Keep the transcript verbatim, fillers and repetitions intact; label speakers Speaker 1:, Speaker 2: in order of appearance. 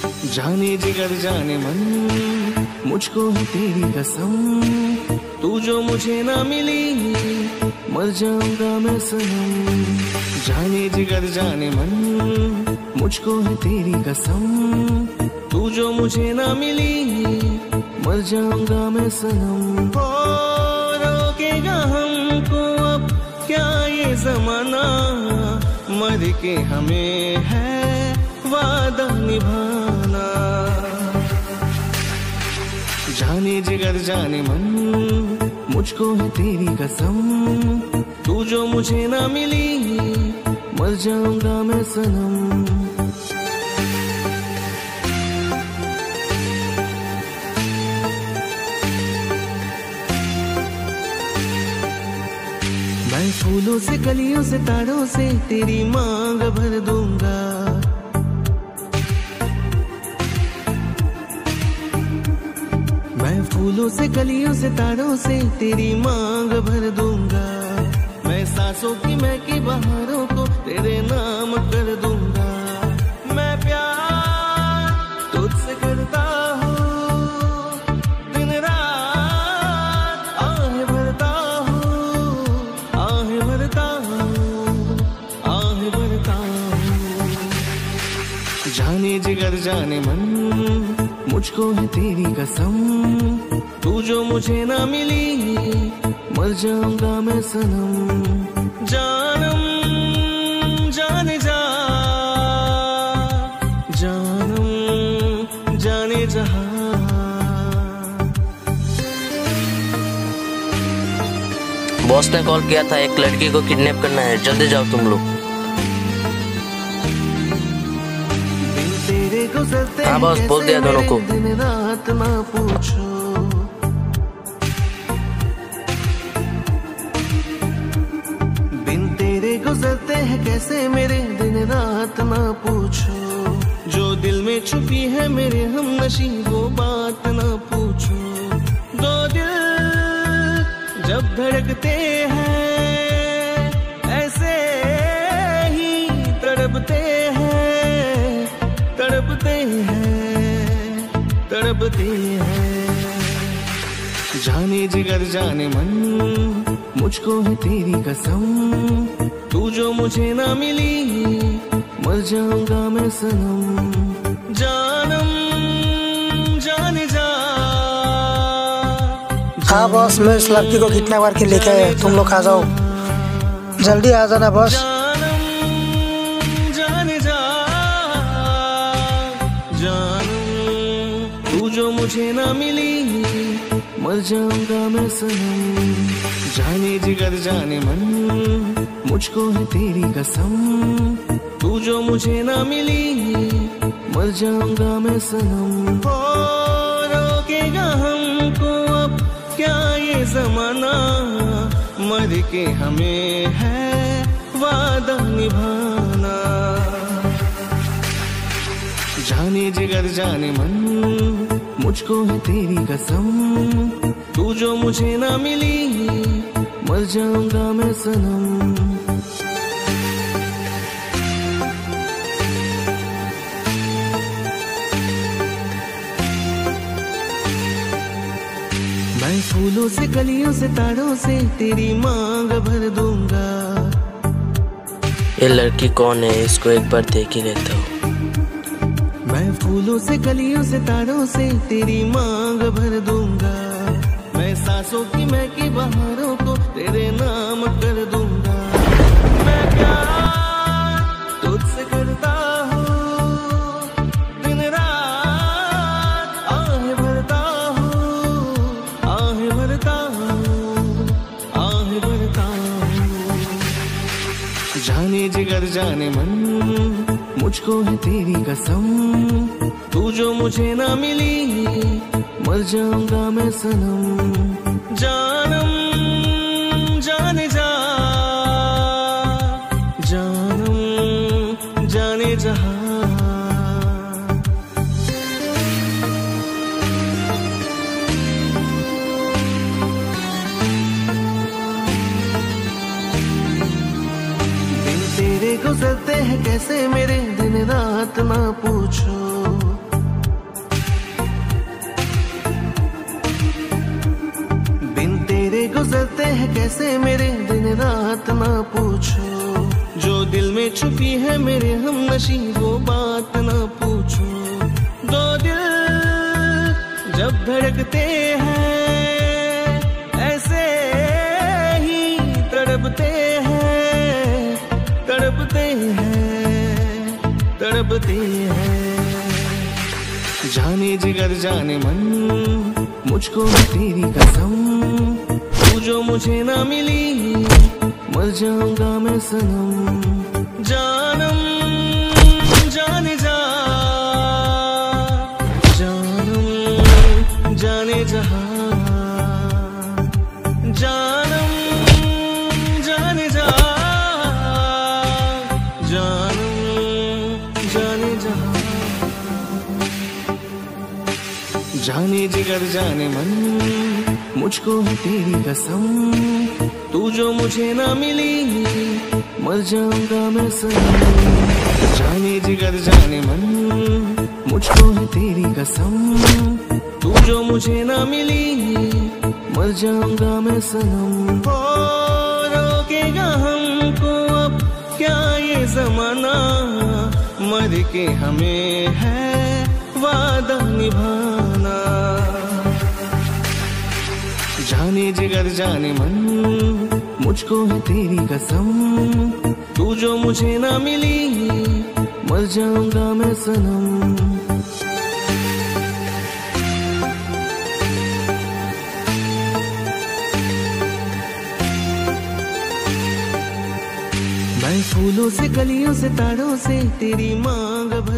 Speaker 1: जाने जिगर जाने मन, मुझको है तेरी कसम, तू जो मुझे ना मिली मर जाऊंगा मैं सनम। जाने जिगर जाने मन, मुझको है तेरी कसम, तू जो मुझे ना मिली मर जाऊंगा मैं सनम। हो रोकेगा हमको अब क्या ये जमाना, मर के हमें है वादा निभाना। जाने जिगर जाने मन, मुझको है तेरी कसम, तू जो मुझे ना मिली मर जाऊंगा मैं सनम। मैं फूलों से कलियों से तारों से तेरी मांग भर दूंगा। मैं फूलों से कलियों से तारों से तेरी मांग भर दूंगा। मैं सांसों की महकी बहारों को तेरे नाम कर दूंगा। मैं प्यार तुझसे करता हूँ, दिन रात आहें भरता हूँ, आहें भरता हूँ, आहें भरता हूँ। जाने जिगर जाने मन, मुझको है तेरी कसम, तू जो मुझे ना मिली मर जाऊंगा मैं सनम। जानम जाने जा, जानम जाने जहां।
Speaker 2: बॉस ने कॉल किया था, एक लड़की को किडनैप करना है, जल्दी जाओ तुम लोग। हाँ बॉस, बोल दिया दोनों को।
Speaker 1: दिन रात ना पूछो, बिन तेरे गुजरते हैं कैसे मेरे दिन रात ना पूछो। जो दिल में छुपी है मेरे हम नशी वो बात ना पूछो। दो दिल जब धड़कते हैं ऐसे ही तड़पते हैं, तड़पते हैं, तड़पते हैं। जाने जिगर जाने मन, मुझको है तेरी कसम, तू जो मुझे ना मिली मर जाऊंगा मैं सनम। जानम जाने जा।
Speaker 3: हाँ बॉस, मैं इस लड़की को किडनैप करके लेके आया, तुम लोग आ जाओ, जल्दी आ जाना बॉस।
Speaker 1: तू जो मुझे ना मिली मर जाऊंगा मैं सनम। जाने जिगर जाने मन, मुझको है तेरी कसम, तू जो मुझे ना मिली मर जाऊंगा मैं सनम। हो रोकेगा हमको अब क्या ये जमाना, मर के हमें है वादा निभाना। जाने जिगर जाने मन, मुझको है तेरी कसम, तू जो मुझे ना मिली मर जाऊंगा मैं सनम। मैं फूलों से कलियों से तारों से तेरी मांग भर दूंगा।
Speaker 2: ये लड़की कौन है, इसको एक बार देख ही लेता हूँ।
Speaker 1: मैं फूलों से कलियों से तारों से तेरी मांग भर दूंगा। मैं सांसों की महकी बहारों को तेरे नाम कर दूंगा। मैं प्यार तुझसे करता हूँ, दिन रात आहें भरता हूँ, आहें भरता हूँ, आहें भरता हूँ। जाने जिगर जाने मन, मुझको है तेरी कसम, तू जो मुझे ना मिली मर जाऊंगा मैं सनम। जानम जाने जा, जानम जाने जहां। दिन तेरे गुजरते हैं कैसे मेरे दिन रात ना पूछो। हैं कैसे मेरे दिन रात ना पूछो, जो दिल में छुपी है मेरे हम नशी वो बात ना पूछो। दो दिल जब धड़कते हैं ऐसे ही तड़पते हैं, तड़पते हैं, तड़पते हैं। जाने जिगर जाने मन मुझको है तेरी कसम, तू जो मुझे ना मिली मर जाऊंगा मैं सनम। जानम जाने जा, जानम जाने जहां, जानम जाने जा, जानम जाने जहां। जाने जिगर जाने मन मुझको है तेरी कसम, तू जो मुझे ना मिली मर जाऊंगा मैं सनम। जाने जिगर जाने मन मुझको है तेरी कसम, तू जो मुझे ना मिली मर जाऊंगा मैं सनम। हो रोकेगा हमको अब क्या ये जमाना, मर के हमें है वादा निभाना। जाने जिगर जाने मन मुझको है तेरी कसम, तू जो मुझे ना मिली मर जाऊंगा मैं सनम। मैं फूलों से कलियों से तारों से तेरी मांग भर